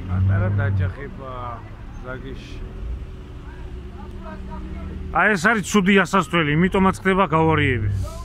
პატარა დაჯახება ზაგიში. აი ეს არის ცუდი ასასვლელი, იმიტომაც ხდება გავარიები.